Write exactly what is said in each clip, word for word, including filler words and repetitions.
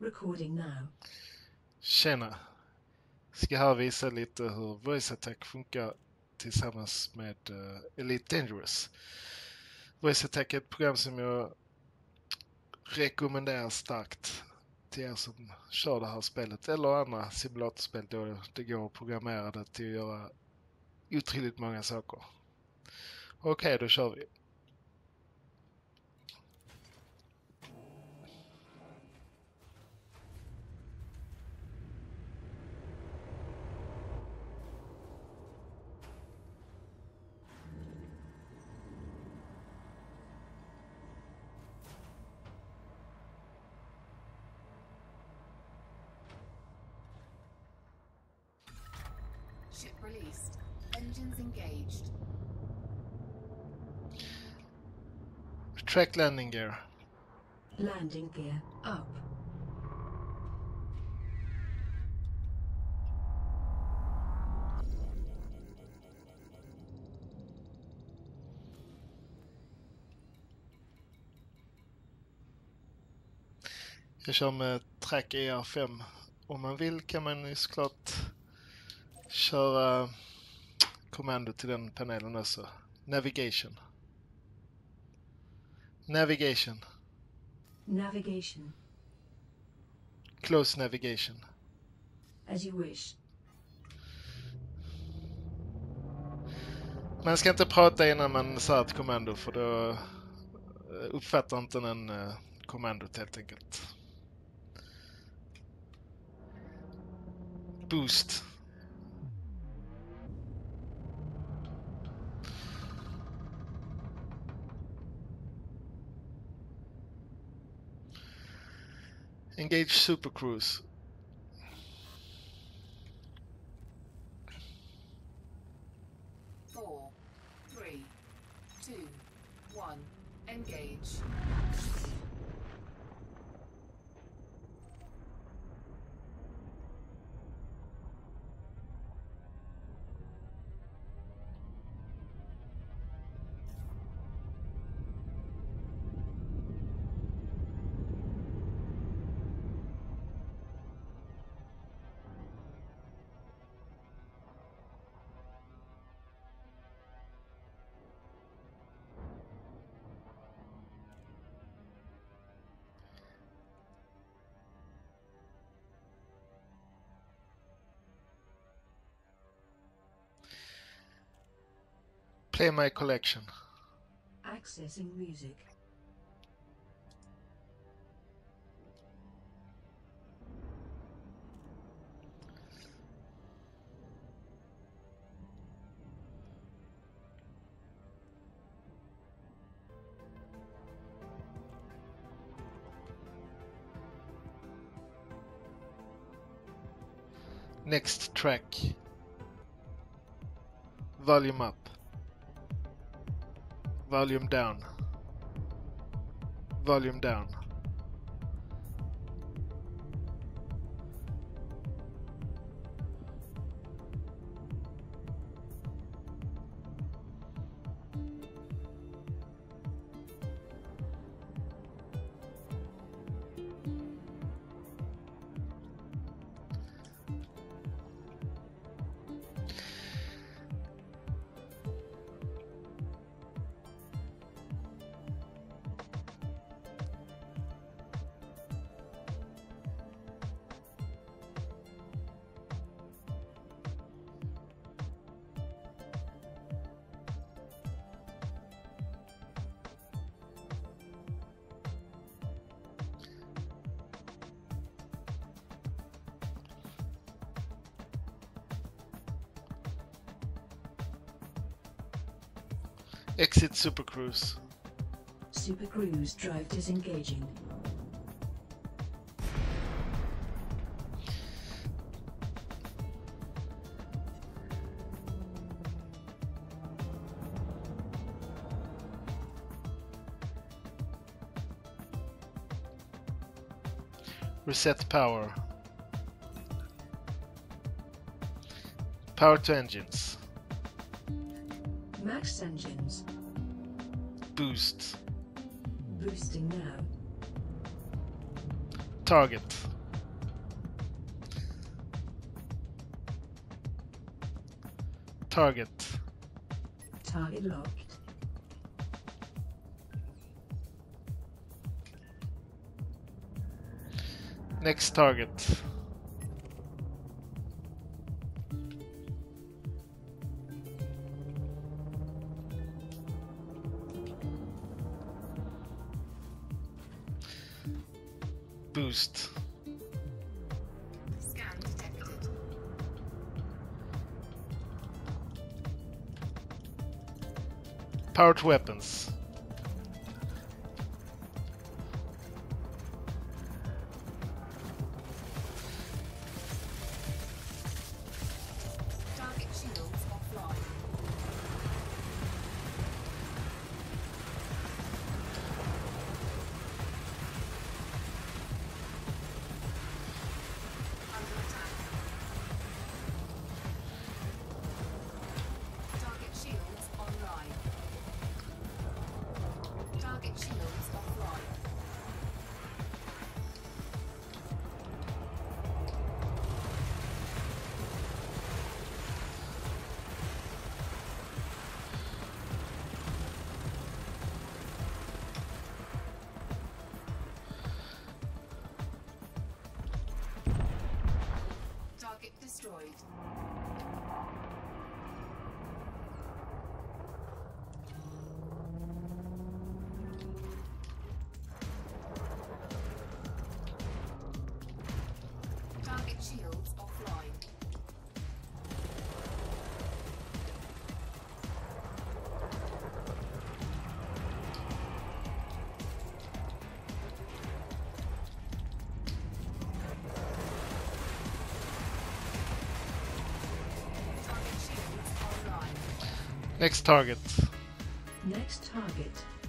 Recording now. Tjena! Ska här visa lite hur Voice Attack funkar tillsammans med uh, Elite Dangerous. Voice Attack är ett program som jag rekommenderar starkt till er som kör det här spelet eller andra simulatorspel då det går att programmera det till att göra otroligt många saker. Okej, okay, då kör vi. Ship released. Engines engaged. Track landing gear. Landing gear up. Jag kör med Track E R fem. Om man vill kan man ju såklart köra kommando till den panelen också. Navigation. Navigation. Navigation. Close navigation. As you wish. Man ska inte prata innan man säger ett kommando för då uppfattar inte den uh, kommandot helt enkelt. Boost. Engage Super Cruise. Four, three, two, one. Engage. Play my collection. Accessing music. Next track. Volume up. Volume down. Volume down. Exit Super Cruise. Super Cruise drive disengaging. Reset power. Power to engines. Max engines. Boost. Boosting now. Target. target. Target locked. Next target. Boost. Scan detected. Powered weapons. Target shields offline. Under attack. Target shields online. Target shields offline. Target destroyed. Target shields offline. Target shields online. Next target. Next target.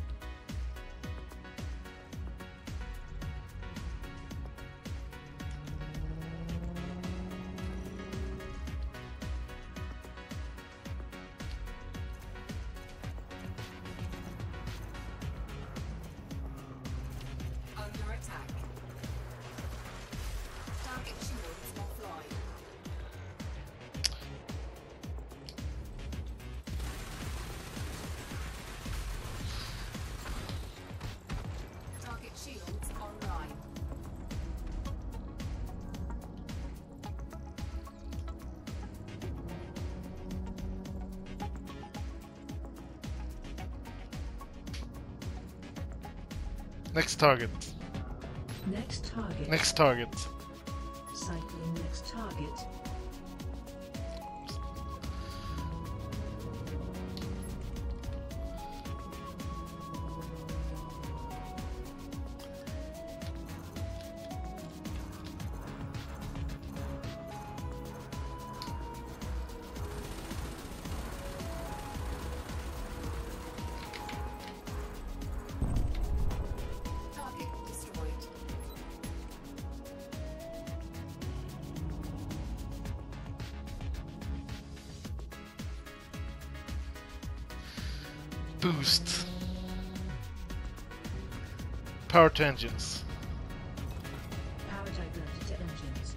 Under attack. Target shields offline. Target shields online. Next target. Next target. Next target. Cycling next target. Target destroyed. Boost. Power to engines. Power diverted to engines.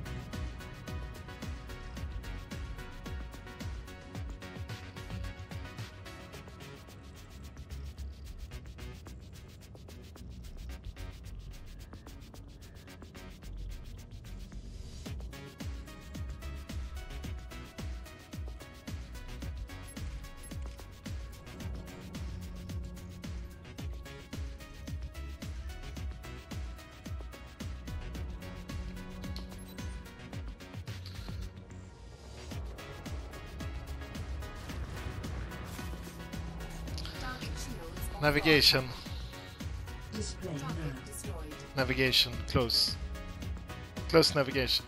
Target shields offline. Navigation. Display now. Target destroyed. Navigation. Close. Close navigation.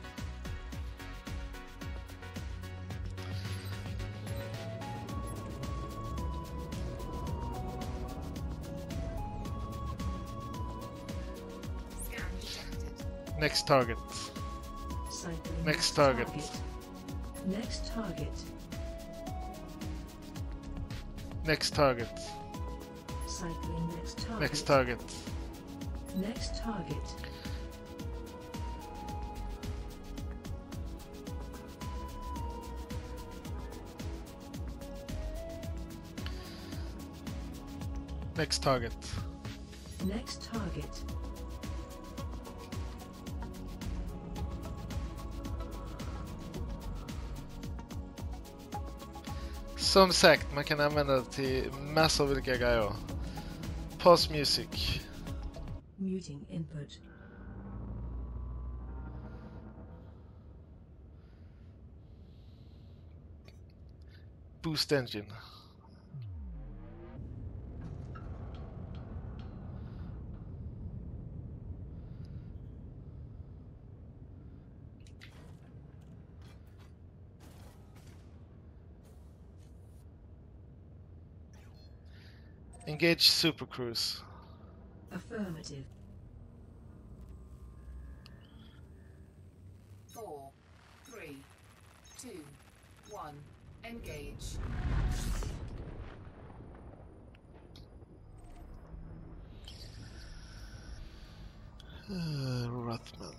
Scan detected. Next target. Cycling Next target. Next target. Next target. Cycling next target. Next target. Next target. Next target. Next target. Som sagt, man kan använda det till massor av olika grejer. Pause music. Muting input. Boost engine. Engage Super Cruise. Affirmative. Four, three, two, one. Engage. Uh, Rothman.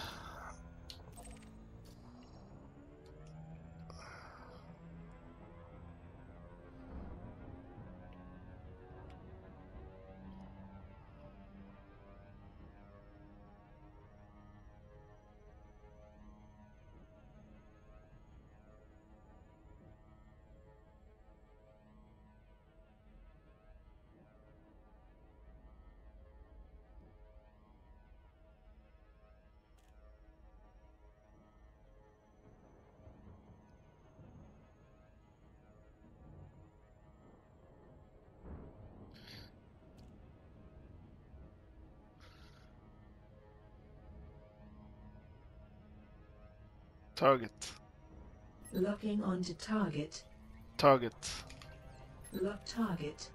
Target. Locking onto target. Target. Lock target.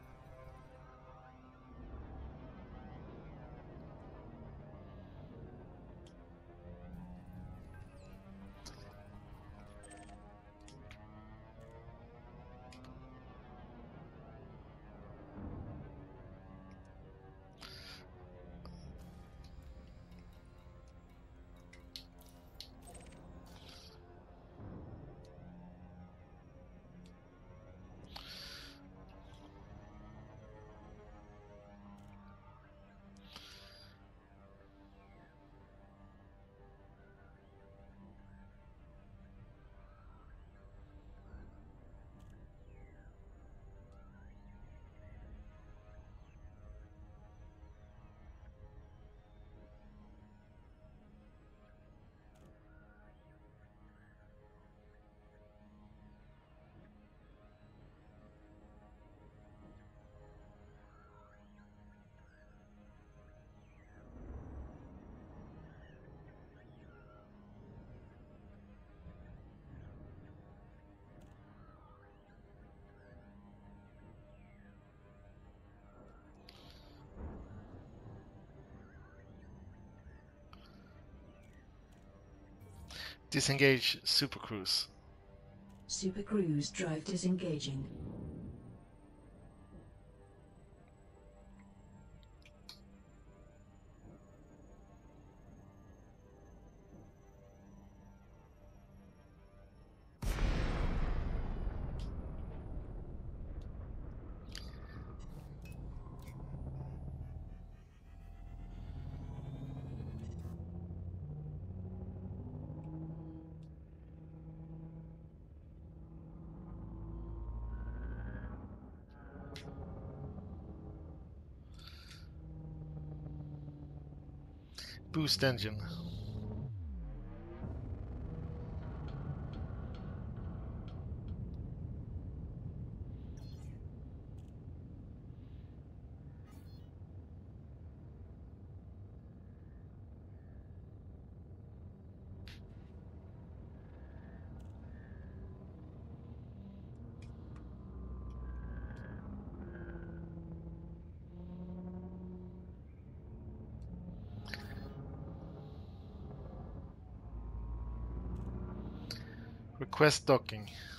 Disengage Super Cruise. Super Cruise drive disengaging. Boost engine. Request docking.